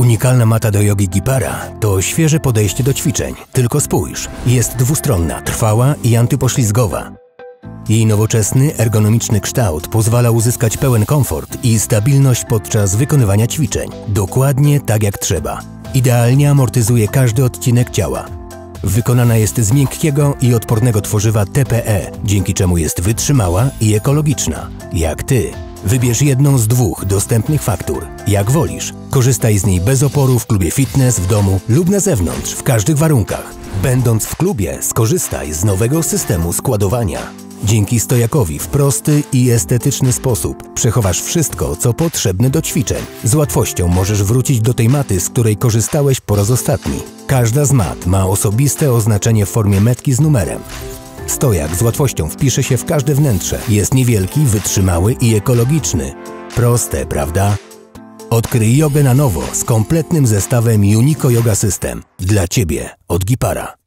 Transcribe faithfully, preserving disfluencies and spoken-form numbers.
Unikalna mata do jogi Gipara to świeże podejście do ćwiczeń. Tylko spójrz, jest dwustronna, trwała i antypoślizgowa. Jej nowoczesny, ergonomiczny kształt pozwala uzyskać pełen komfort i stabilność podczas wykonywania ćwiczeń. Dokładnie tak jak trzeba. Idealnie amortyzuje każdy odcinek ciała. Wykonana jest z miękkiego i odpornego tworzywa T P E, dzięki czemu jest wytrzymała i ekologiczna. Jak ty. Wybierz jedną z dwóch dostępnych faktur. Jak wolisz. Korzystaj z niej bez oporu w klubie fitness, w domu lub na zewnątrz, w każdych warunkach. Będąc w klubie, skorzystaj z nowego systemu składowania. Dzięki stojakowi w prosty i estetyczny sposób przechowasz wszystko, co potrzebne do ćwiczeń. Z łatwością możesz wrócić do tej maty, z której korzystałeś po raz ostatni. Każda z mat ma osobiste oznaczenie w formie metki z numerem. Stojak z łatwością wpisze się w każde wnętrze. Jest niewielki, wytrzymały i ekologiczny. Proste, prawda? Odkryj jogę na nowo z kompletnym zestawem Unico Yoga System. Dla Ciebie od Gipara.